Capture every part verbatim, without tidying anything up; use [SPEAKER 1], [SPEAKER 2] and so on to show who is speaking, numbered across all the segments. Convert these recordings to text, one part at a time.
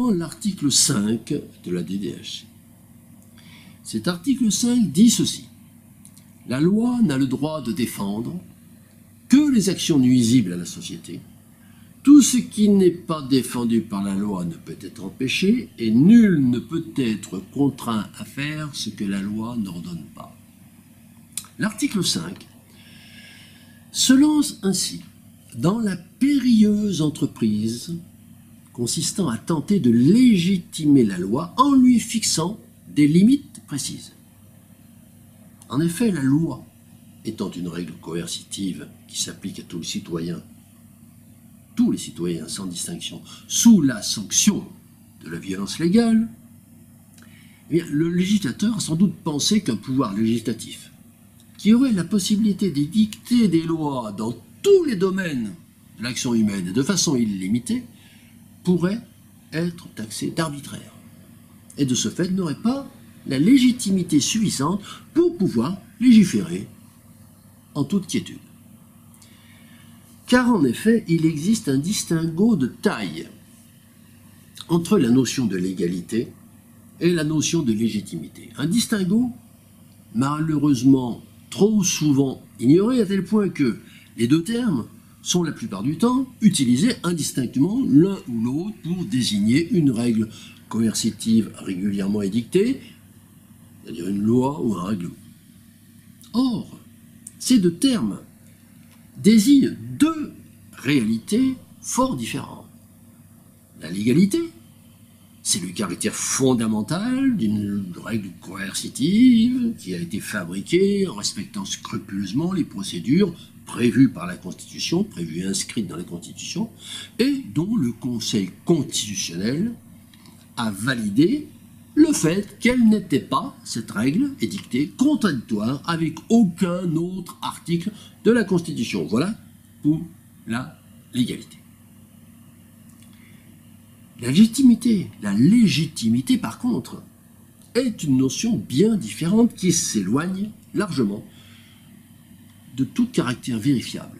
[SPEAKER 1] dans l'article cinq de la D D H C. Cet article cinq dit ceci: la loi n'a le droit de défendre que les actions nuisibles à la société. Tout ce qui n'est pas défendu par la loi ne peut être empêché, et nul ne peut être contraint à faire ce que la loi n'ordonne pas. L'article cinq se lance ainsi dans la périlleuse entreprise consistant à tenter de légitimer la loi en lui fixant des limites précises. En effet, la loi étant une règle coercitive qui s'applique à tous les citoyens, tous les citoyens sans distinction, sous la sanction de la violence légale, eh bien, le législateur a sans doute pensé qu'un pouvoir législatif qui aurait la possibilité d'édicter des lois dans tous les domaines de l'action humaine de façon illimitée pourrait être taxé d'arbitraire et de ce fait n'aurait pas la légitimité suffisante pour pouvoir légiférer en toute quiétude. Car en effet, il existe un distinguo de taille entre la notion de légalité et la notion de légitimité. Un distinguo malheureusement trop souvent ignoré à tel point que les deux termes sont la plupart du temps utilisés indistinctement l'un ou l'autre pour désigner une règle coercitive régulièrement édictée, c'est-à-dire une loi ou un règlement. Or, ces deux termes désignent deux réalités fort différentes. La légalité, c'est le caractère fondamental d'une règle coercitive qui a été fabriquée en respectant scrupuleusement les procédures prévues par la Constitution, prévues et inscrites dans la Constitution, et dont le Conseil constitutionnel a validé le fait qu'elle n'était pas, cette règle édictée, contradictoire avec aucun autre article de la Constitution. Voilà pour la légalité. La légitimité, la légitimité par contre, est une notion bien différente qui s'éloigne largement de tout caractère vérifiable.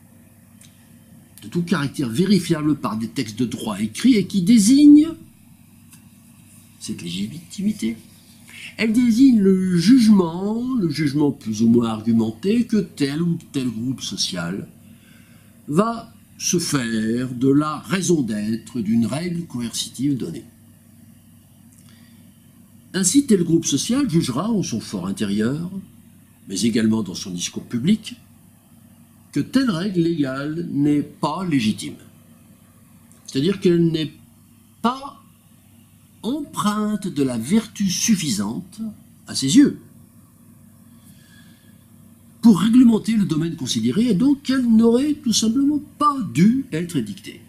[SPEAKER 1] De tout caractère vérifiable par des textes de droit écrits et qui désigne cette légitimité. Elle désigne le jugement, le jugement plus ou moins argumenté que tel ou tel groupe social va se faire de la raison d'être d'une règle coercitive donnée. Ainsi, tel groupe social jugera en son fort intérieur, mais également dans son discours public, que telle règle légale n'est pas légitime. C'est-à-dire qu'elle n'est pas empreinte de la vertu suffisante, à ses yeux, pour réglementer le domaine considéré, et donc elle n'aurait tout simplement pas dû être édictée.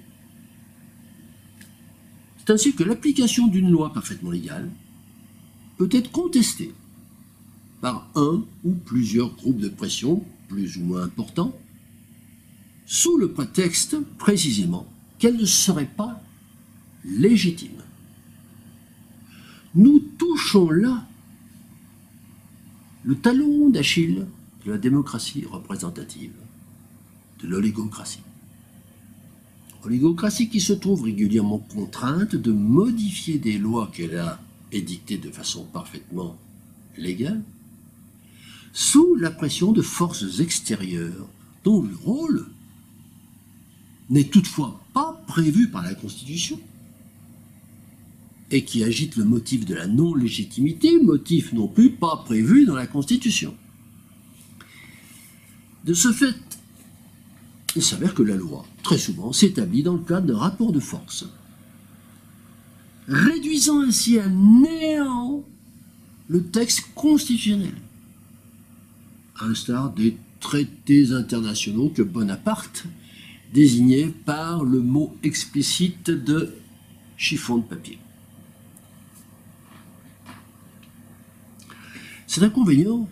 [SPEAKER 1] C'est ainsi que l'application d'une loi parfaitement légale peut être contestée par un ou plusieurs groupes de pression, plus ou moins importants, sous le prétexte, précisément, qu'elle ne serait pas légitime. Nous touchons là le talon d'Achille de la démocratie représentative, de l'oligocratie. Oligocratie qui se trouve régulièrement contrainte de modifier des lois qu'elle a édictées de façon parfaitement légale, sous la pression de forces extérieures dont le rôle n'est toutefois pas prévu par la Constitution et qui agite le motif de la non-légitimité, motif non plus pas prévu dans la Constitution. De ce fait, il s'avère que la loi, très souvent, s'établit dans le cadre d'un rapport de force, réduisant ainsi à néant le texte constitutionnel, à l'instar des traités internationaux que Bonaparte désignait par le mot explicite de chiffon de papier. Cet inconvénient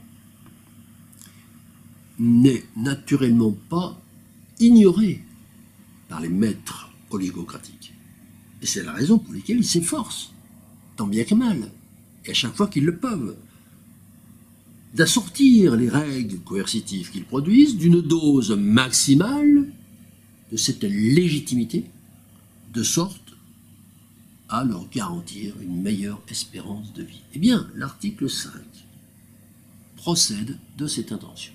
[SPEAKER 1] n'est naturellement pas ignoré par les maîtres oligocratiques. Et c'est la raison pour laquelle ils s'efforcent, tant bien que mal, et à chaque fois qu'ils le peuvent, d'assortir les règles coercitives qu'ils produisent d'une dose maximale de cette légitimité, de sorte à leur garantir une meilleure espérance de vie. Eh bien, l'article cinq procède de cette intention.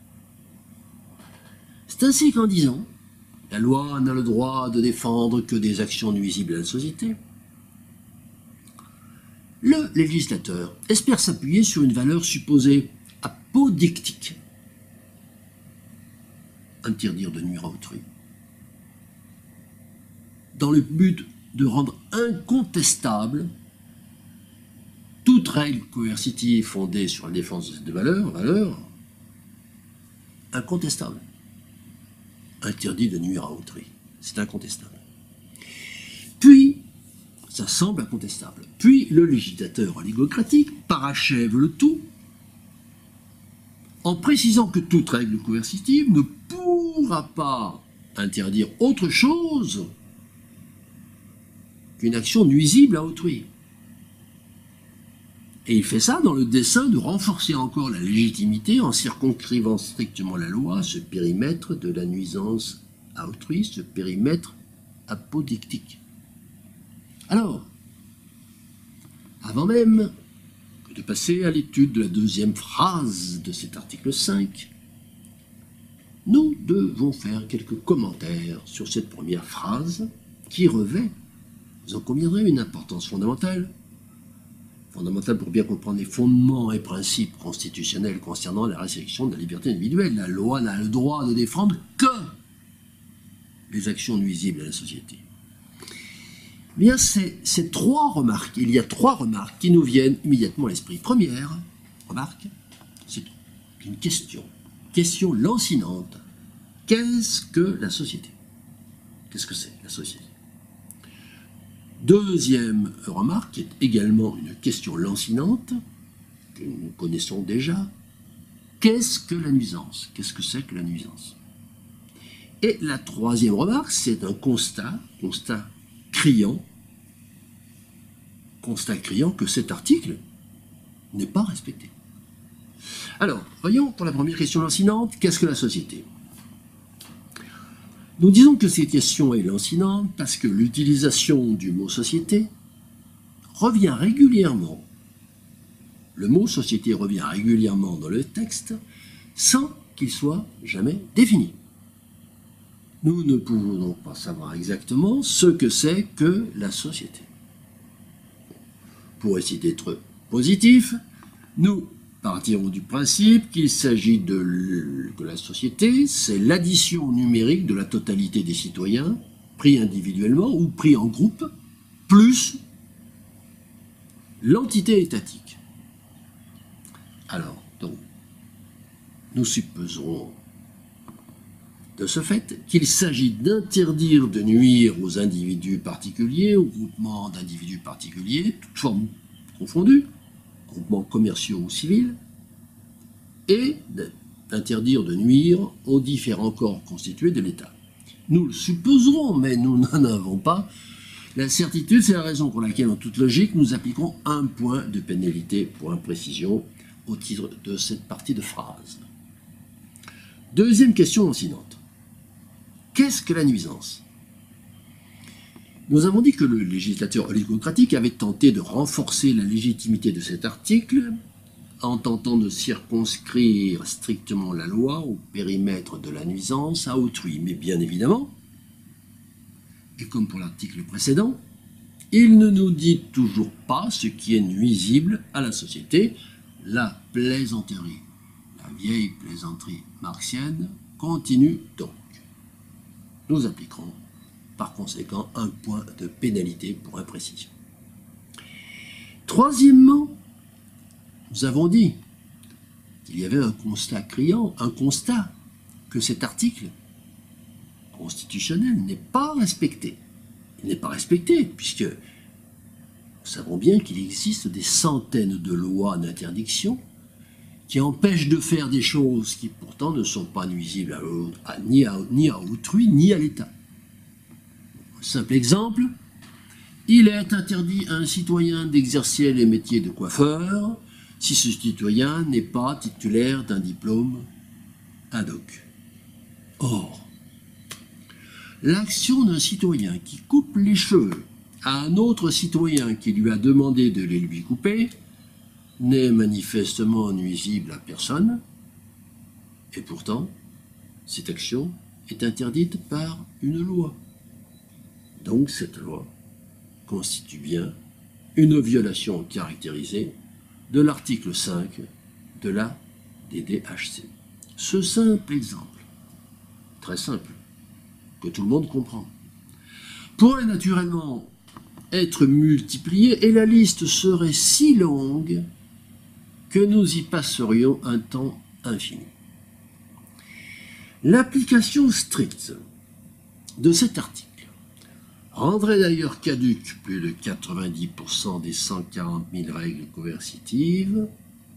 [SPEAKER 1] C'est ainsi qu'en disant « La loi n'a le droit de défendre que des actions nuisibles à la société », le législateur espère s'appuyer sur une valeur supposée apodictique, interdire de nuire à autrui, dans le but de rendre incontestable toute règle coercitive fondée sur la défense de cette valeur, valeur incontestable. Interdit de nuire à autrui, c'est incontestable. Puis, ça semble incontestable. Puis, le législateur oligocratique parachève le tout en précisant que toute règle coercitive ne pourra pas interdire autre chose qu'une action nuisible à autrui. Et il fait ça dans le dessein de renforcer encore la légitimité en circonscrivant strictement la loi à ce périmètre de la nuisance à autrui, ce périmètre apodictique. Alors, avant même que de passer à l'étude de la deuxième phrase de cet article cinq, nous devons faire quelques commentaires sur cette première phrase qui revêt, vous en conviendrez, une importance fondamentale, fondamentale pour bien comprendre les fondements et principes constitutionnels concernant la restriction de la liberté individuelle. La loi n'a le droit de défendre que les actions nuisibles à la société. Eh bien, c'est ces trois remarques, il y a trois remarques qui nous viennent immédiatement à l'esprit. Première remarque, c'est une question, question lancinante. Qu'est-ce que la société? Qu'est-ce que c'est, la société? Deuxième remarque, qui est également une question lancinante, que nous connaissons déjà. Qu'est-ce que la nuisance? Qu'est-ce que c'est que la nuisance? Et la troisième remarque, c'est un constat, constat criant, constat criant que cet article n'est pas respecté. Alors, voyons pour la première question lancinante, qu'est-ce que la société? Nous disons que cette question est lancinante parce que l'utilisation du mot société revient régulièrement, le mot société revient régulièrement dans le texte sans qu'il soit jamais défini. Nous ne pouvons donc pas savoir exactement ce que c'est que la société. Pour essayer d'être positif, nous partirons du principe qu'il s'agit de que la société, c'est l'addition numérique de la totalité des citoyens, pris individuellement ou pris en groupe, plus l'entité étatique. Alors, donc, nous supposerons de ce fait qu'il s'agit d'interdire de nuire aux individus particuliers, aux groupements d'individus particuliers, toutes formes confondues, groupements commerciaux ou civils, et d'interdire de nuire aux différents corps constitués de l'État. Nous le supposerons, mais nous n'en avons pas la certitude. C'est la raison pour laquelle, en toute logique, nous appliquons un point de pénalité pour imprécision au titre de cette partie de phrase. Deuxième question lancinante. Qu'est-ce que la nuisance? Nous avons dit que le législateur oligocratique avait tenté de renforcer la légitimité de cet article en tentant de circonscrire strictement la loi au périmètre de la nuisance à autrui. Mais bien évidemment, et comme pour l'article précédent, il ne nous dit toujours pas ce qui est nuisible à la société. La plaisanterie, la vieille plaisanterie marxienne, continue donc. Nous appliquerons par conséquent un point de pénalité pour imprécision. Troisièmement, nous avons dit qu'il y avait un constat criant, un constat que cet article constitutionnel n'est pas respecté. Il n'est pas respecté puisque nous savons bien qu'il existe des centaines de lois d'interdiction qui empêchent de faire des choses qui pourtant ne sont pas nuisibles à, à, ni, à, ni à autrui ni à l'État. Simple exemple, il est interdit à un citoyen d'exercer les métiers de coiffeur si ce citoyen n'est pas titulaire d'un diplôme ad hoc. Or, l'action d'un citoyen qui coupe les cheveux à un autre citoyen qui lui a demandé de les lui couper n'est manifestement nuisible à personne, et pourtant, cette action est interdite par une loi. Donc cette loi constitue bien une violation caractérisée de l'article cinq de la D D H C. Ce simple exemple, très simple, que tout le monde comprend, pourrait naturellement être multiplié et la liste serait si longue que nous y passerions un temps infini. L'application stricte de cet article rendrait d'ailleurs caduques plus de quatre-vingt-dix pour cent des cent quarante mille règles coercitives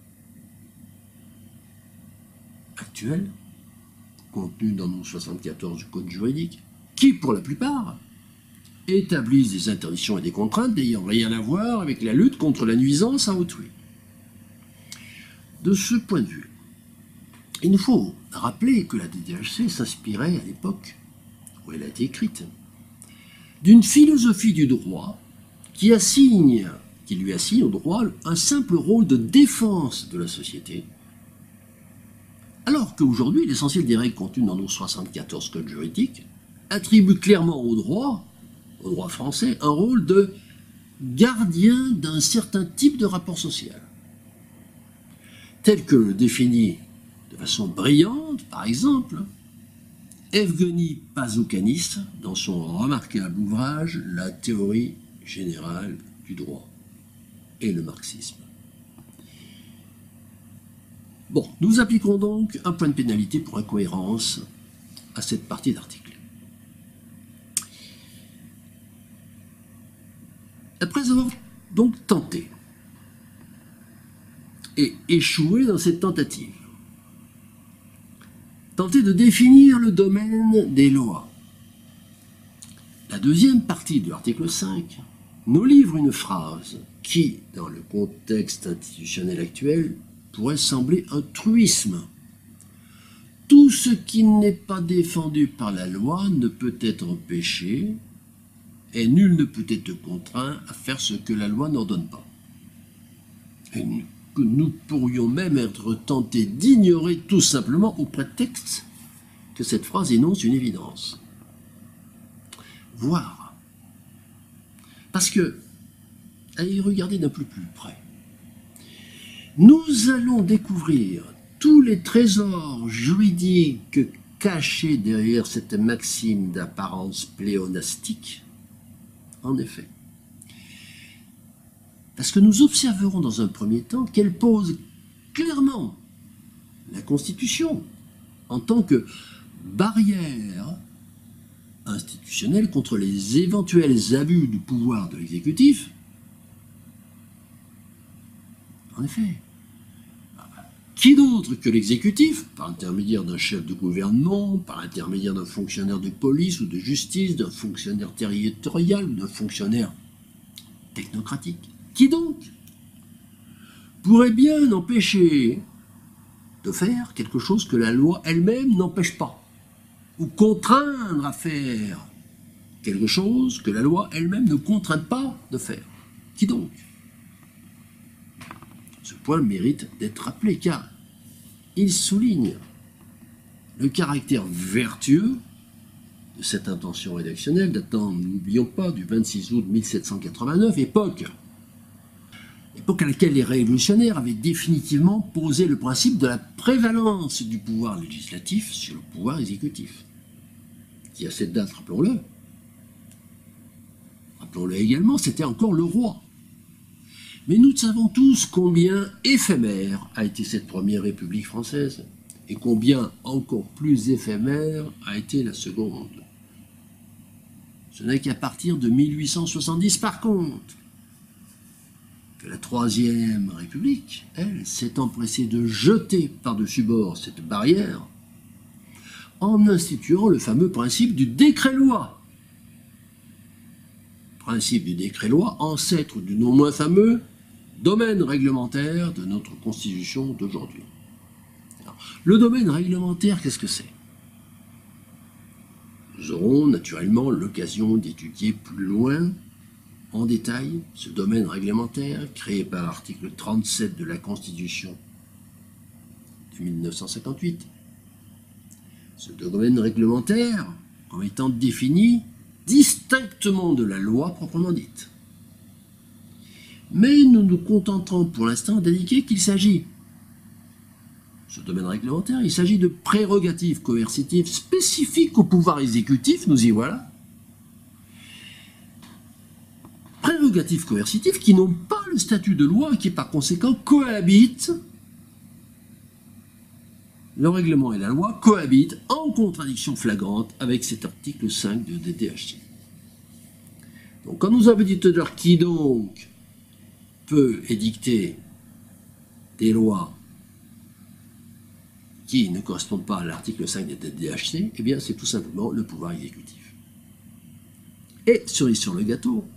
[SPEAKER 1] actuelles, contenues dans nos soixante-quatorze du Code juridique, qui, pour la plupart, établissent des interdictions et des contraintes n'ayant rien à voir avec la lutte contre la nuisance à autrui. De ce point de vue, il nous faut rappeler que la D D H C s'inspirait à l'époque où elle a été écrite d'une philosophie du droit qui, assigne, qui lui assigne au droit un simple rôle de défense de la société, alors qu'aujourd'hui l'essentiel des règles contenues dans nos soixante-quatorze codes juridiques attribue clairement au droit, au droit français, un rôle de gardien d'un certain type de rapport social, tel que le définit de façon brillante, par exemple, Evgeny Pazoukanis dans son remarquable ouvrage « La théorie générale du droit et le marxisme ». Bon, nous appliquons donc un point de pénalité pour incohérence à cette partie d'article. Après avoir donc tenté et échoué dans cette tentative, tenter de définir le domaine des lois, la deuxième partie de l'article cinq nous livre une phrase qui, dans le contexte institutionnel actuel, pourrait sembler un truisme. Tout ce qui n'est pas défendu par la loi ne peut être empêché et nul ne peut être contraint à faire ce que la loi n'ordonne pas. Et que nous pourrions même être tentés d'ignorer tout simplement au prétexte que cette phrase énonce une évidence. Voire, parce que, à y regarder d'un peu plus près, nous allons découvrir tous les trésors juridiques cachés derrière cette maxime d'apparence pléonastique. En effet, parce que nous observerons dans un premier temps qu'elle pose clairement la Constitution en tant que barrière institutionnelle contre les éventuels abus du pouvoir de l'exécutif. En effet, qui d'autre que l'exécutif, par l'intermédiaire d'un chef de gouvernement, par l'intermédiaire d'un fonctionnaire de police ou de justice, d'un fonctionnaire territorial ou d'un fonctionnaire technocratique, qui donc pourrait bien empêcher de faire quelque chose que la loi elle-même n'empêche pas, ou contraindre à faire quelque chose que la loi elle-même ne contraint pas de faire. Qui donc? Ce point mérite d'être rappelé car il souligne le caractère vertueux de cette intention rédactionnelle datant, n'oublions pas, du vingt-six août mille sept cent quatre-vingt-neuf, époque, époque à laquelle les révolutionnaires avaient définitivement posé le principe de la prévalence du pouvoir législatif sur le pouvoir exécutif, qui à cette date, rappelons-le, rappelons-le également, c'était encore le roi. Mais nous savons tous combien éphémère a été cette première République française et combien encore plus éphémère a été la seconde. Ce n'est qu'à partir de mille huit cent soixante-dix, par contre, que la Troisième République, elle, s'est empressée de jeter par-dessus bord cette barrière en instituant le fameux principe du décret-loi. Principe du décret-loi, ancêtre du non moins fameux domaine réglementaire de notre Constitution d'aujourd'hui. Le domaine réglementaire, qu'est-ce que c'est? Nous aurons naturellement l'occasion d'étudier plus loin en détail ce domaine réglementaire créé par l'article trente-sept de la Constitution de mille neuf cent cinquante-huit. Ce domaine réglementaire comme étant défini distinctement de la loi proprement dite. Mais nous nous contenterons pour l'instant d'indiquer qu'il s'agit, ce domaine réglementaire, il s'agit de prérogatives coercitives spécifiques au pouvoir exécutif, nous y voilà. Prérogatives coercitives qui n'ont pas le statut de loi et qui par conséquent cohabitent, le règlement et la loi cohabitent en contradiction flagrante avec cet article cinq de D D H C. Donc quand nous avons dit tout à l'heure qui donc peut édicter des lois qui ne correspondent pas à l'article cinq de D D H C, eh bien c'est tout simplement le pouvoir exécutif. Et cerise sur le gâteau,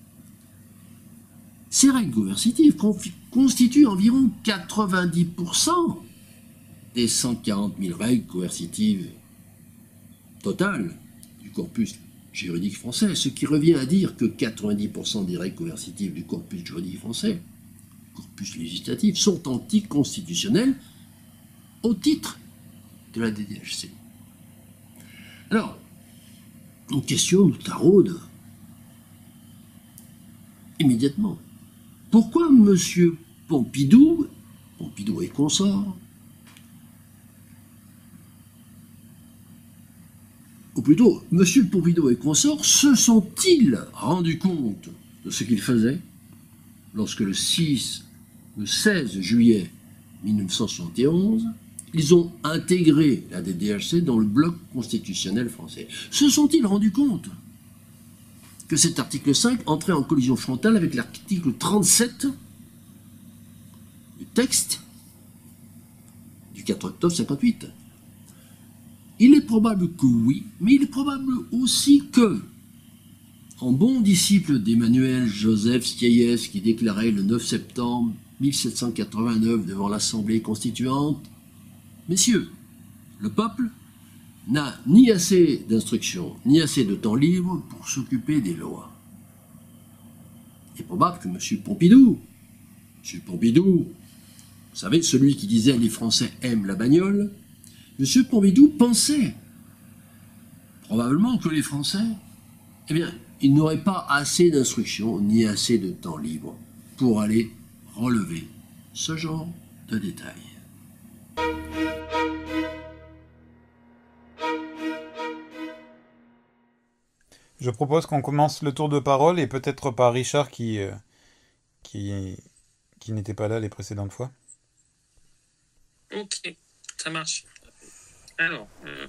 [SPEAKER 1] ces règles coercitives constituent environ quatre-vingt-dix pour cent des cent quarante mille règles coercitives totales du corpus juridique français, ce qui revient à dire que quatre-vingt-dix pour cent des règles coercitives du corpus juridique français, corpus législatif, sont anticonstitutionnelles au titre de la D D H C. Alors, une question nous taraude immédiatement. Pourquoi M. Pompidou, Pompidou et consorts, ou plutôt, M. Pompidou et consorts se sont-ils rendus compte de ce qu'ils faisaient lorsque le six, le seize juillet mille neuf cent soixante et onze, ils ont intégré la D D H C dans le bloc constitutionnel français? Se sont-ils rendus compte que cet article cinq entrait en collision frontale avec l'article trente-sept du texte du quatre octobre cinquante-huit? Il est probable que oui, mais il est probable aussi que, en bon disciple d'Emmanuel Joseph Sieyès, qui déclarait le neuf septembre mille sept cent quatre-vingt-neuf devant l'Assemblée constituante, « Messieurs, le peuple n'a ni assez d'instructions, ni assez de temps libre pour s'occuper des lois. » Il est probable que M. Pompidou, M. Pompidou, vous savez, celui qui disait « les Français aiment la bagnole », M. Pompidou pensait probablement que les Français, eh bien, ils n'auraient pas assez d'instructions ni assez de temps libre pour aller relever ce genre de détails.
[SPEAKER 2] Je propose qu'on commence le tour de parole et peut-être par Richard qui, euh, qui, qui n'était pas là les précédentes fois.
[SPEAKER 3] Ok, ça marche. Alors, euh,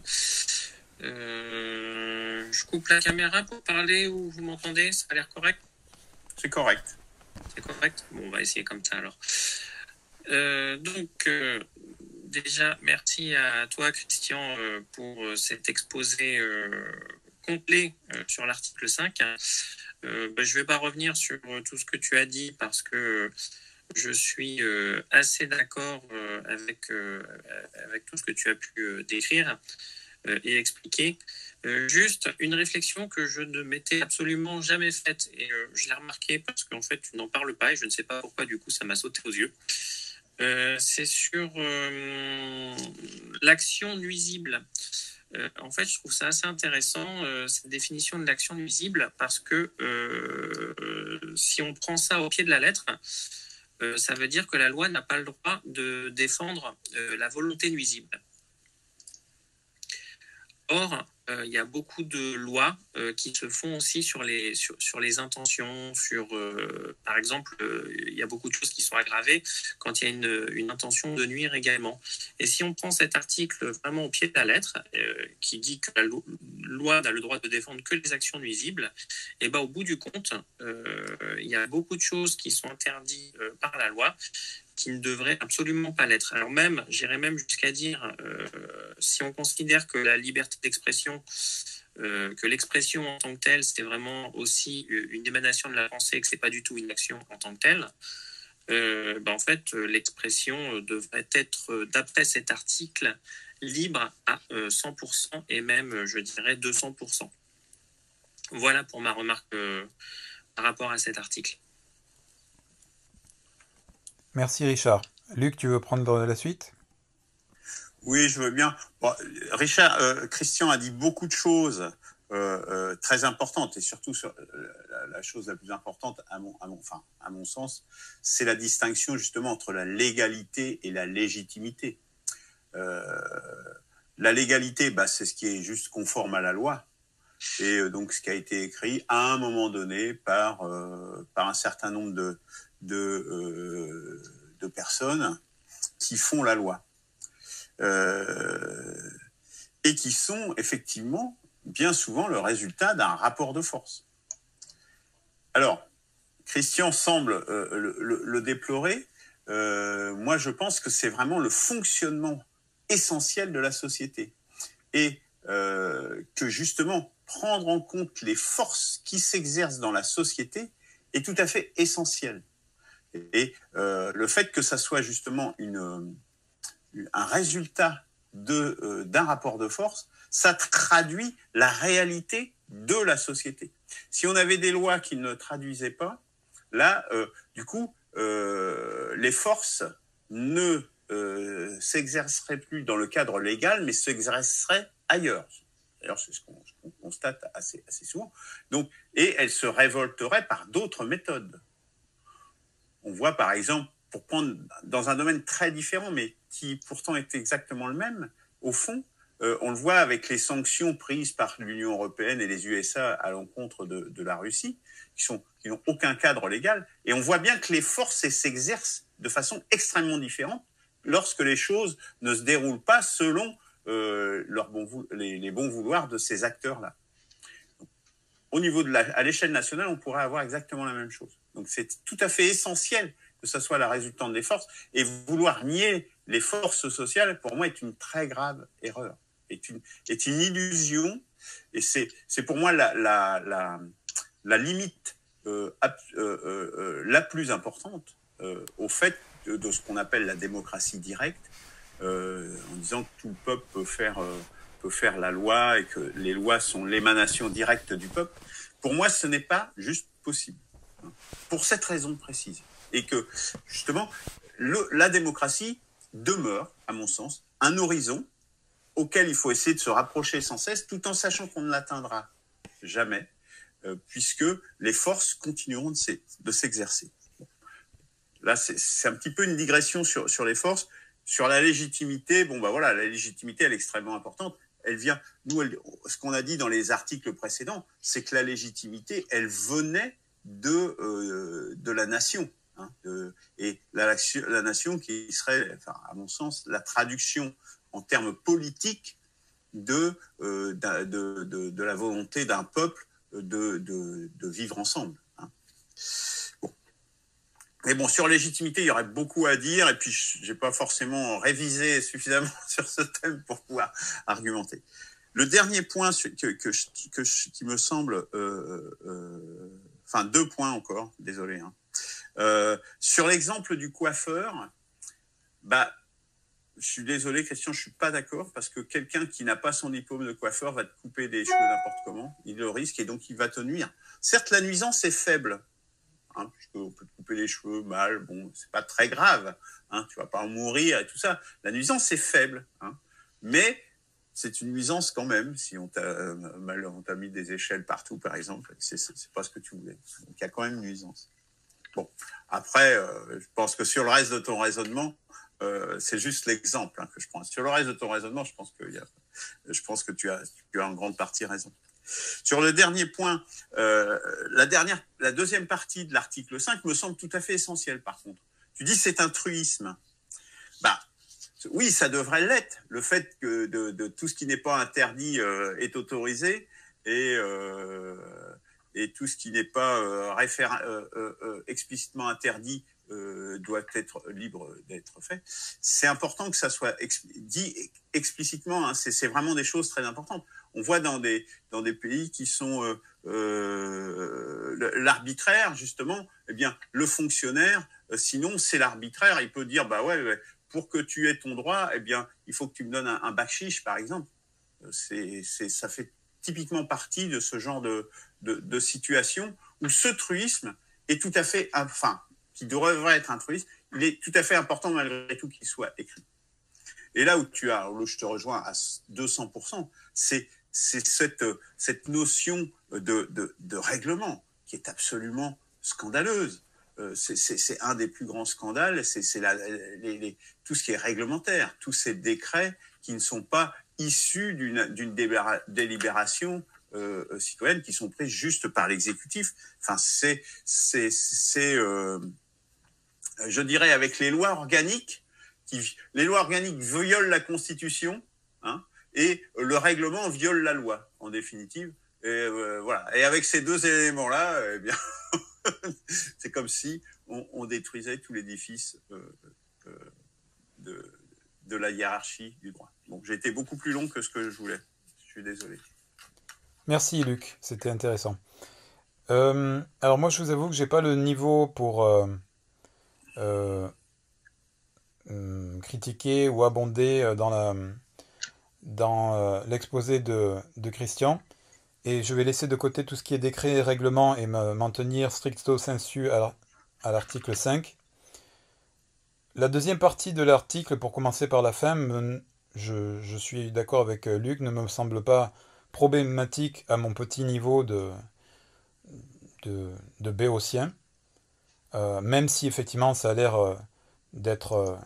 [SPEAKER 3] euh, je coupe la caméra pour parler ou vous m'entendez? Ça a l'air correct?
[SPEAKER 4] C'est correct.
[SPEAKER 3] C'est correct? Bon, on va essayer comme ça alors. Euh, donc, euh, déjà, merci à toi, Christian, euh, pour cet exposé euh, complet euh, sur l'article cinq. Euh, bah, je ne vais pas revenir sur tout ce que tu as dit parce que je suis euh, assez d'accord euh, avec, euh, avec tout ce que tu as pu euh, décrire euh, et expliquer. Euh, juste une réflexion que je ne m'étais absolument jamais faite et euh, je l'ai remarqué parce qu'en fait tu n'en parles pas et je ne sais pas pourquoi, du coup ça m'a sauté aux yeux. Euh, c'est sur euh, l'action nuisible. Euh, en fait, je trouve ça assez intéressant, euh, cette définition de l'action nuisible, parce que euh, si on prend ça au pied de la lettre, euh, ça veut dire que la loi n'a pas le droit de défendre euh, la volonté nuisible. Or, euh, il y a beaucoup de lois euh, qui se font aussi sur les, sur, sur les intentions, sur, euh, par exemple, euh, il y a beaucoup de choses qui sont aggravées quand il y a une, une intention de nuire également. Et si on prend cet article vraiment au pied de la lettre, euh, qui dit que la lo- loi n'a le droit de défendre que les actions nuisibles, et ben, au bout du compte, euh, il y a beaucoup de choses qui sont interdites euh, par la loi, qui ne devrait absolument pas l'être. Alors même, j'irais même jusqu'à dire, euh, si on considère que la liberté d'expression, euh, que l'expression en tant que telle, c'est vraiment aussi une émanation de la pensée, et que c'est pas du tout une action en tant que telle, euh, ben en fait, l'expression devrait être, d'après cet article, libre à euh, cent pour cent et même, je dirais, deux cents pour cent. Voilà pour ma remarque, euh, par rapport à cet article.
[SPEAKER 2] Merci Richard. Luc, tu veux prendre la suite ?
[SPEAKER 4] Oui, je veux bien. Bon, Richard, euh, Christian a dit beaucoup de choses euh, euh, très importantes, et surtout sur, euh, la, la chose la plus importante, à mon, à mon, enfin, à mon sens, c'est la distinction justement entre la légalité et la légitimité. Euh, la légalité, bah, c'est ce qui est juste conforme à la loi, et euh, donc ce qui a été écrit à un moment donné par, euh, par un certain nombre de, de, euh, de personnes qui font la loi. Euh, et qui sont effectivement bien souvent le résultat d'un rapport de force. Alors, Christian semble euh, le, le, le déplorer. Euh, moi, je pense que c'est vraiment le fonctionnement essentiel de la société. Et euh, que justement, prendre en compte les forces qui s'exercent dans la société est tout à fait essentiel. Et, et euh, le fait que ça soit justement une... un résultat de, euh, d'un rapport de force, ça traduit la réalité de la société. Si on avait des lois qui ne traduisaient pas, là, euh, du coup, euh, les forces ne euh, s'exerceraient plus dans le cadre légal, mais s'exerceraient ailleurs. D'ailleurs, c'est ce qu'on, ce qu'on constate assez, assez souvent. Donc, et elles se révolteraient par d'autres méthodes. On voit par exemple, pour prendre dans un domaine très différent, mais qui pourtant est exactement le même, au fond, euh, on le voit avec les sanctions prises par l'Union européenne et les U S A à l'encontre de, de la Russie, qui sont, qui n'ont aucun cadre légal, et on voit bien que les forces s'exercent de façon extrêmement différente lorsque les choses ne se déroulent pas selon euh, leur bon, les, les bons vouloirs de ces acteurs-là. Donc, au niveau de la, à l'échelle nationale, on pourrait avoir exactement la même chose. Donc c'est tout à fait essentiel que ce soit la résultante des forces, et vouloir nier les forces sociales, pour moi, est une très grave erreur, est une, est une illusion, et c'est, c'est pour moi la, la, la, la limite euh, euh, euh, la plus importante euh, au fait de, de ce qu'on appelle la démocratie directe, euh, en disant que tout le peuple peut faire, euh, peut faire la loi et que les lois sont l'émanation directe du peuple. Pour moi, ce n'est pas juste possible, hein, pour cette raison précise. Et que, justement, le, la démocratie demeure, à mon sens, un horizon auquel il faut essayer de se rapprocher sans cesse, tout en sachant qu'on ne l'atteindra jamais, euh, puisque les forces continueront de, s'e, de s'exercer. Là, c'est, c'est un petit peu une digression sur, sur les forces. Sur la légitimité, bon, bah voilà, la légitimité, elle est extrêmement importante. Elle vient, nous, elle, ce qu'on a dit dans les articles précédents, c'est que la légitimité, elle venait de, euh, de la nation. Hein, de, et la, la nation qui serait, enfin, à mon sens, la traduction en termes politiques de, euh, de, de, de la volonté d'un peuple de, de, de vivre ensemble. Hein. Bon. Mais bon, sur légitimité, il y aurait beaucoup à dire, et puis je n'ai pas forcément révisé suffisamment sur ce thème pour pouvoir argumenter. Le dernier point que, que, que, qui me semble... Euh, euh, enfin, deux points encore, désolé, hein. Euh, sur l'exemple du coiffeur, bah, je suis désolé, Christian, je suis pas d'accord, parce que quelqu'un qui n'a pas son diplôme de coiffeur va te couper des cheveux n'importe comment, il le risque et donc il va te nuire. Certes, la nuisance est faible, hein, puisqu'on peut te couper les cheveux mal, bon, c'est pas très grave, hein, tu vas pas en mourir et tout ça. La nuisance est faible, hein, mais c'est une nuisance quand même, si on t'a, euh, mal, on t'a mis des échelles partout, par exemple, c'est, c'est pas ce que tu voulais. Donc il y a quand même une nuisance. Bon, après, euh, je pense que sur le reste de ton raisonnement, euh, c'est juste l'exemple hein, que je prends. Sur le reste de ton raisonnement, je pense que, y a, je pense que tu, as, tu as en grande partie raison. Sur le dernier point, euh, la, dernière, la deuxième partie de l'article cinq me semble tout à fait essentielle, par contre. Tu dis c'est un truisme. Bah, oui, ça devrait l'être. Le fait que de, de tout ce qui n'est pas interdit euh, est autorisé et... Euh, et tout ce qui n'est pas euh, référ- euh, euh, explicitement interdit euh, doit être libre d'être fait. C'est important que ça soit ex- dit explicitement, hein, c'est, c'est vraiment des choses très importantes. On voit dans des, dans des pays qui sont euh, euh, l'arbitraire, justement, eh bien, le fonctionnaire, euh, sinon c'est l'arbitraire, il peut dire, bah ouais, ouais, pour que tu aies ton droit, eh bien, il faut que tu me donnes un, un bakshish, par exemple. C'est, c'est, ça fait typiquement partie de ce genre de, de, de situation où ce truisme est tout à fait, enfin, qui devrait être un truisme, il est tout à fait important malgré tout qu'il soit écrit. Et là où tu as, où je te rejoins à deux cents pour cent, c'est c'est cette cette notion de de, de règlement qui est absolument scandaleuse. Euh, c'est c'est c'est un des plus grands scandales, c'est c'est la les, les tout ce qui est réglementaire, tous ces décrets qui ne sont pas issus d'une d'une délibération euh, citoyenne, qui sont pris juste par l'exécutif. Enfin, c'est c'est c'est euh, je dirais avec les lois organiques. Qui, les lois organiques violent la Constitution, hein, et le règlement viole la loi, en définitive. Et, euh, voilà. Et avec ces deux éléments-là, eh bien, c'est comme si on, on détruisait tout l'édifice euh, euh, de, de la hiérarchie du droit. Bon, j'ai été beaucoup plus long que ce que je voulais. Je suis désolé.
[SPEAKER 2] Merci Luc, c'était intéressant. Euh, alors moi, je vous avoue que j'ai pas le niveau pour euh, euh, critiquer ou abonder dans la dans euh, l'exposé de, de Christian, et je vais laisser de côté tout ce qui est décret et règlement et m'en tenir stricto sensu à, à l'article cinq. La deuxième partie de l'article, pour commencer par la fin, me, je, je suis d'accord avec Luc, ne me semble pas problématique à mon petit niveau de, de, de béotien, euh, même si effectivement ça a l'air euh, d'être euh,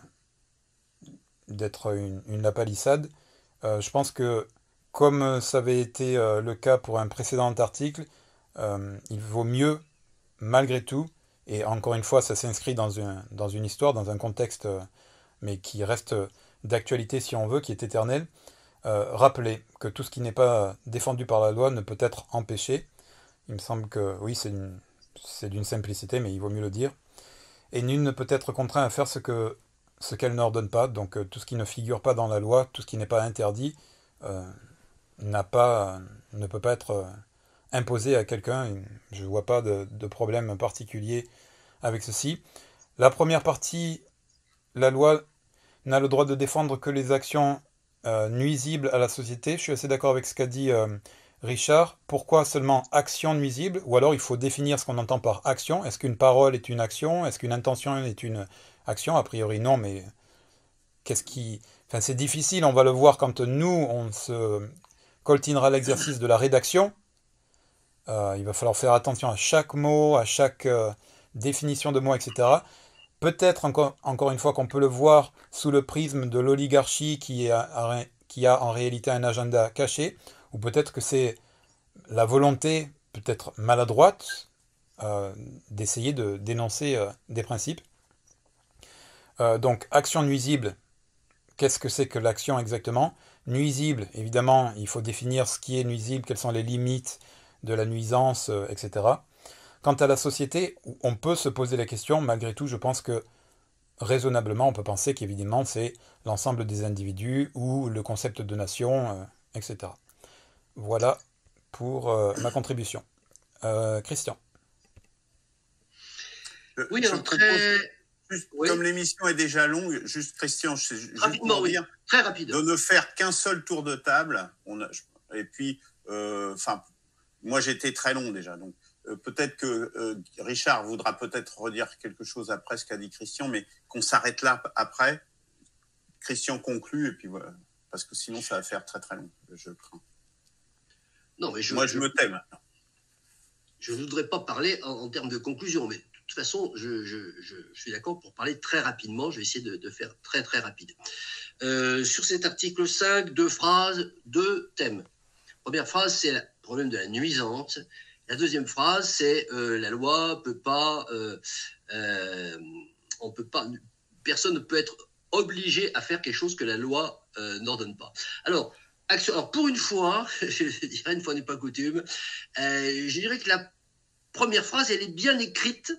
[SPEAKER 2] d'être une, une lapalissade. Euh, je pense que, comme ça avait été euh, le cas pour un précédent article, euh, il vaut mieux, malgré tout, et encore une fois, ça s'inscrit dans, un, dans une histoire, dans un contexte, euh, mais qui reste d'actualité si on veut, qui est éternel, euh, rappeler que tout ce qui n'est pas défendu par la loi ne peut être empêché. Il me semble que, oui, c'est, une, c'est d'une simplicité, mais il vaut mieux le dire. Et nul ne peut être contraint à faire ce que ce qu'elle n'ordonne pas, donc euh, tout ce qui ne figure pas dans la loi, tout ce qui n'est pas interdit, euh, n'a pas, euh, ne peut pas être euh, imposé à quelqu'un. Je ne vois pas de, de problème particulier avec ceci. La première partie, la loi n'a le droit de défendre que les actions euh, nuisibles à la société. Je suis assez d'accord avec ce qu'a dit euh, Richard. Pourquoi seulement action nuisible? Ou alors il faut définir ce qu'on entend par action. Est-ce qu'une parole est une action? Est-ce qu'une intention est une action? A priori non, mais qu'est-ce qui... Enfin, c'est difficile, on va le voir quand nous, on se coltinera l'exercice de la rédaction. Euh, il va falloir faire attention à chaque mot, à chaque euh, définition de mot, et cetera. Peut-être encore, encore une fois qu'on peut le voir sous le prisme de l'oligarchie qui a, qui a en réalité un agenda caché, ou peut-être que c'est la volonté, peut-être maladroite, euh, d'essayer de dénoncer euh, des principes. Euh, donc, action nuisible, qu'est-ce que c'est que l'action exactement? Nuisible, évidemment, il faut définir ce qui est nuisible, quelles sont les limites de la nuisance, euh, et cetera. Quant à la société, on peut se poser la question, malgré tout, je pense que raisonnablement, on peut penser qu'évidemment, c'est l'ensemble des individus ou le concept de nation, euh, et cetera. Voilà pour euh, ma contribution. Euh, Christian.
[SPEAKER 5] Oui, alors très...
[SPEAKER 4] Juste,
[SPEAKER 5] oui.
[SPEAKER 4] Comme l'émission est déjà longue, juste Christian, je sais juste
[SPEAKER 5] rapidement,
[SPEAKER 4] pour
[SPEAKER 5] oui.
[SPEAKER 4] dire,
[SPEAKER 5] très rapide.
[SPEAKER 4] De ne faire qu'un seul tour de table. On a, et puis, enfin, euh, moi j'étais très long déjà, donc euh, peut-être que euh, Richard voudra peut-être redire quelque chose après ce qu'a dit Christian, mais qu'on s'arrête là après. Christian conclut et puis voilà, parce que sinon ça va faire très très long, je crains.
[SPEAKER 5] Non, mais je,
[SPEAKER 4] moi je, je me tais maintenant.
[SPEAKER 5] Je ne voudrais pas parler en, en termes de conclusion, mais de toute façon, je, je, je, je suis d'accord pour parler très rapidement. Je vais essayer de, de faire très, très rapide. Euh, sur cet article cinq, deux phrases, deux thèmes. Première phrase, c'est le problème de la nuisance. La deuxième phrase, c'est euh, la loi ne peut pas, euh, euh, on peut pas, personne ne peut être obligé à faire quelque chose que la loi euh, n'ordonne pas. Alors, action, alors, pour une fois, je dirais une fois n'est pas coutume, euh, je dirais que la première phrase, elle est bien écrite,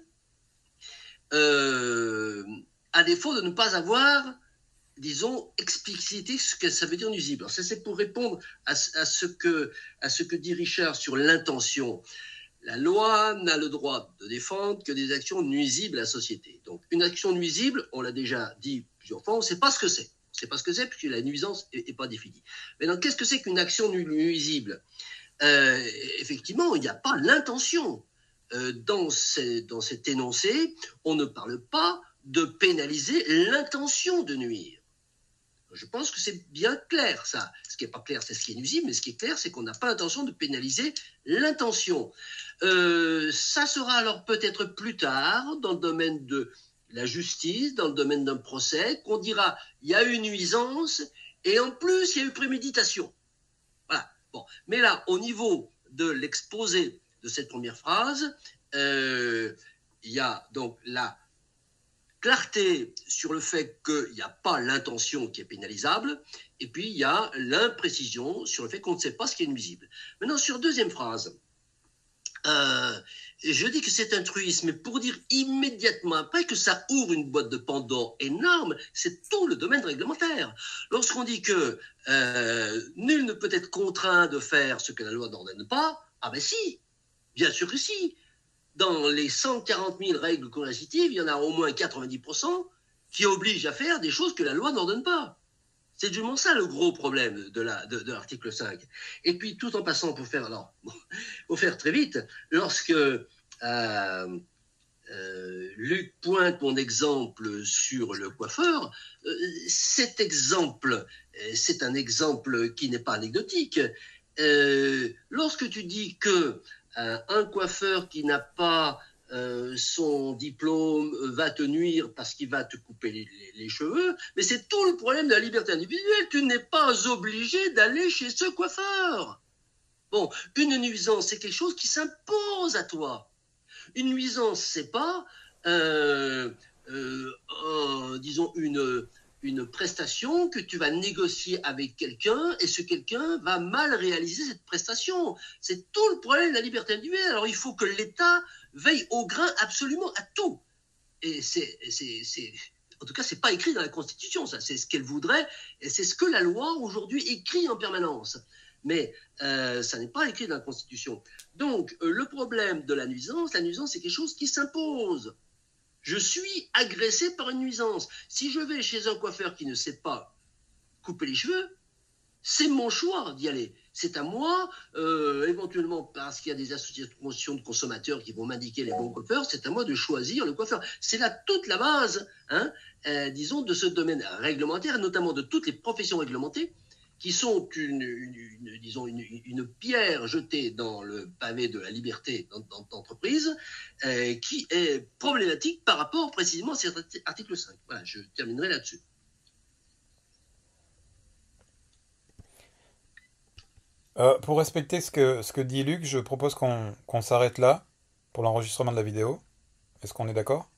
[SPEAKER 5] Euh, à défaut de ne pas avoir, disons, explicité ce que ça veut dire nuisible. Alors ça, c'est pour répondre à, à, ce que, à ce que dit Richard sur l'intention. La loi n'a le droit de défendre que des actions nuisibles à la société. Donc, une action nuisible, on l'a déjà dit plusieurs fois, on ne sait pas ce que c'est. On ne sait pas ce que c'est puisque la nuisance n'est pas définie. Maintenant, qu'est-ce que c'est qu'une action nuisible ? euh, Effectivement, il n'y a pas l'intention. euh, dans, ces, dans cet énoncé, on ne parle pas de pénaliser l'intention de nuire. Je pense que c'est bien clair, ça. Ce qui n'est pas clair, c'est ce qui est nuisible, mais ce qui est clair, c'est qu'on n'a pas l'intention de pénaliser l'intention. Euh, ça sera alors peut-être plus tard, dans le domaine de la justice, dans le domaine d'un procès, qu'on dira il y a eu nuisance et en plus il y a eu préméditation. Voilà. Bon. Mais là, au niveau de l'exposé de cette première phrase, euh, il y a donc la clarté sur le fait qu'il n'y a pas l'intention qui est pénalisable, et puis il y a l'imprécision sur le fait qu'on ne sait pas ce qui est nuisible. Maintenant, sur la deuxième phrase, euh, je dis que c'est un truisme, mais pour dire immédiatement après que ça ouvre une boîte de Pandore énorme, c'est tout le domaine réglementaire. Lorsqu'on dit que euh, nul ne peut être contraint de faire ce que la loi n'ordonne pas, ah ben si, bien sûr que si. Dans les cent quarante mille règles coercitives, il y en a au moins quatre-vingt-dix pour cent qui obligent à faire des choses que la loi n'ordonne pas. C'est justement ça le gros problème de, la, de, de l'article cinq. Et puis, tout en passant, pour faire, alors, pour faire très vite, lorsque euh, euh, Luc pointe mon exemple sur le coiffeur, euh, cet exemple, c'est un exemple qui n'est pas anecdotique. Euh, lorsque tu dis que Euh, un coiffeur qui n'a pas euh, son diplôme va te nuire parce qu'il va te couper les, les, les cheveux, mais c'est tout le problème de la liberté individuelle. Tu n'es pas obligé d'aller chez ce coiffeur. Bon, une nuisance, c'est quelque chose qui s'impose à toi. Une nuisance, c'est pas, euh, euh, un, disons, une... une prestation que tu vas négocier avec quelqu'un et ce quelqu'un va mal réaliser cette prestation. C'est tout le problème de la liberté individuelle. Alors il faut que l'État veille au grain absolument à tout. Et c'est, c'est, c'est, en tout cas, c'est pas écrit dans la Constitution, ça. C'est ce qu'elle voudrait et c'est ce que la loi aujourd'hui écrit en permanence. Mais euh, ça n'est pas écrit dans la Constitution. Donc euh, le problème de la nuisance, la nuisance c'est quelque chose qui s'impose. Je suis agressé par une nuisance. Si je vais chez un coiffeur qui ne sait pas couper les cheveux, c'est mon choix d'y aller. C'est à moi, euh, éventuellement parce qu'il y a des associations de consommateurs qui vont m'indiquer les bons coiffeurs, c'est à moi de choisir le coiffeur. C'est là toute la base, hein, euh, disons, de ce domaine réglementaire, notamment de toutes les professions réglementées, qui sont une, une, une, disons une, une pierre jetée dans le pavé de la liberté d'entreprise, euh, qui est problématique par rapport précisément à cet article cinq. Voilà, je terminerai là-dessus.
[SPEAKER 2] Euh, pour respecter ce que, ce que dit Luc, je propose qu'on qu'on s'arrête là pour l'enregistrement de la vidéo. Est-ce qu'on est d'accord?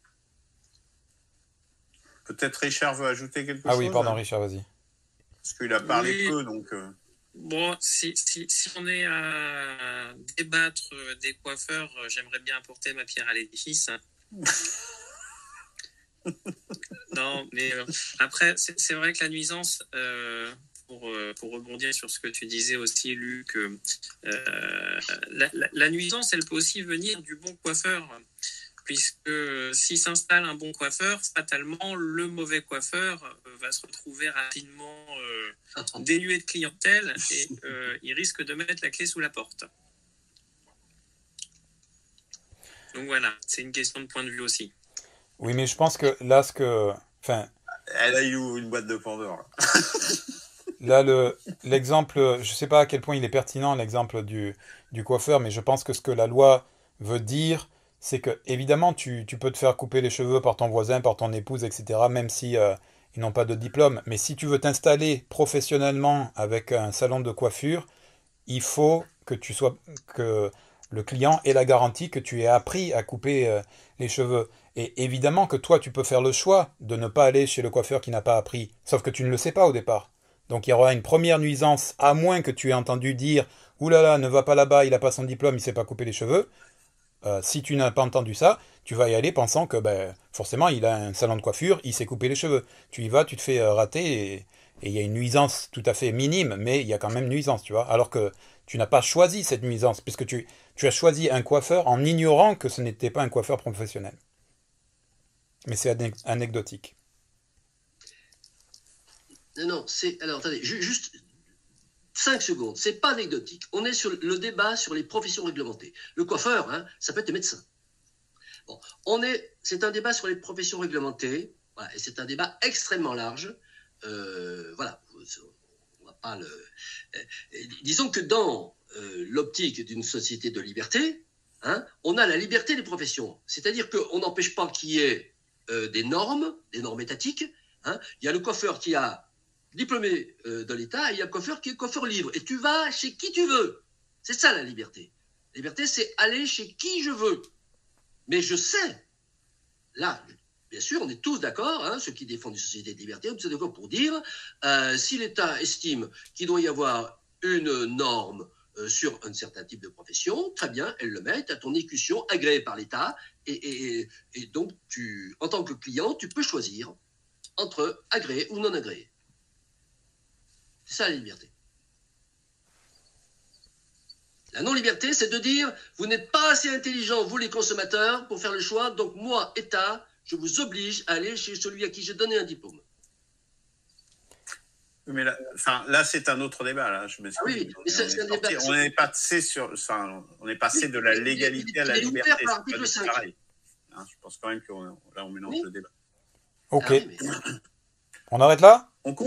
[SPEAKER 4] Peut-être Richard veut ajouter quelque
[SPEAKER 2] ah
[SPEAKER 4] chose.
[SPEAKER 2] Ah oui, pardon, Richard, vas-y.
[SPEAKER 4] Parce qu'il a parlé
[SPEAKER 3] Oui.
[SPEAKER 4] peu, donc... Euh...
[SPEAKER 3] Bon, si, si, si on est à débattre des coiffeurs, j'aimerais bien apporter ma pierre à l'édifice. Non, mais euh, après, c'est, c'est vrai que la nuisance, euh, pour, euh, pour rebondir sur ce que tu disais aussi, Luc, euh, la, la, la nuisance, elle peut aussi venir du bon coiffeur. Puisque s'il s'installe un bon coiffeur, fatalement, le mauvais coiffeur euh, va se retrouver rapidement euh, dénué de clientèle et euh, il risque de mettre la clé sous la porte. Donc voilà, c'est une question de point de vue aussi.
[SPEAKER 2] Oui, mais je pense que là, ce que... Enfin,
[SPEAKER 4] elle a eu une boîte de Pandore.
[SPEAKER 2] Là, le, l'exemple, je ne sais pas à quel point il est pertinent, l'exemple du, du coiffeur, mais je pense que ce que la loi veut dire, c'est que, évidemment, tu, tu peux te faire couper les cheveux par ton voisin, par ton épouse, et cetera, même si euh, ils n'ont pas de diplôme. Mais si tu veux t'installer professionnellement avec un salon de coiffure, il faut que tu sois, que le client ait la garantie que tu aies appris à couper euh, les cheveux. Et évidemment que toi, tu peux faire le choix de ne pas aller chez le coiffeur qui n'a pas appris, sauf que tu ne le sais pas au départ. Donc il y aura une première nuisance, à moins que tu aies entendu dire « Ouh là là, ne va pas là-bas, il n'a pas son diplôme, il ne sait pas couper les cheveux ». Euh, si tu n'as pas entendu ça, tu vas y aller pensant que ben, forcément il a un salon de coiffure, il sait couper les cheveux. Tu y vas, tu te fais euh, rater et il y a une nuisance tout à fait minime, mais il y a quand même nuisance, tu vois. Alors que tu n'as pas choisi cette nuisance, puisque tu, tu as choisi un coiffeur en ignorant que ce n'était pas un coiffeur professionnel. Mais c'est anecdotique.
[SPEAKER 5] Non, non, c'est... Alors, attendez, ju- juste... cinq secondes, c'est pas anecdotique. On est sur le débat sur les professions réglementées. Le coiffeur, hein, ça peut être le médecin. Bon, on est, c'est un débat sur les professions réglementées, voilà, et c'est un débat extrêmement large. Euh, voilà, on va pas le. Euh, disons que dans euh, l'optique d'une société de liberté, hein, on a la liberté des professions, c'est-à-dire qu'on n'empêche pas qu'il y ait euh, des normes, des normes étatiques. Hein. Il y a le coiffeur qui a diplômé euh, de l'État, et il y a le coiffeur qui est coiffeur libre, et tu vas chez qui tu veux. C'est ça la liberté. La liberté, c'est aller chez qui je veux. Mais je sais, là, bien sûr, on est tous d'accord, hein, ceux qui défendent une société de liberté, on est tous d'accord pour dire, euh, si l'État estime qu'il doit y avoir une norme euh, sur un certain type de profession, très bien, elle le met à ton écution agréée par l'État, et, et, et donc, tu, en tant que client, tu peux choisir entre agréé ou non agréé. C'est ça la liberté. La non-liberté, c'est de dire, vous n'êtes pas assez intelligents, vous les consommateurs, pour faire le choix, donc moi, État, je vous oblige à aller chez celui à qui j'ai donné un diplôme.
[SPEAKER 4] Mais là, enfin, là c'est un autre débat. Là, je m'excuse.
[SPEAKER 5] Ah oui, mais c'est, c'est un débat.
[SPEAKER 4] On est passé sur, enfin, on est passé de la légalité à la liberté. C'est pas pareil. Hein, je pense quand même que là on mélange oui. le débat.
[SPEAKER 2] Ok.
[SPEAKER 5] Ah oui, mais...
[SPEAKER 2] On arrête là ?
[SPEAKER 4] On coupe ?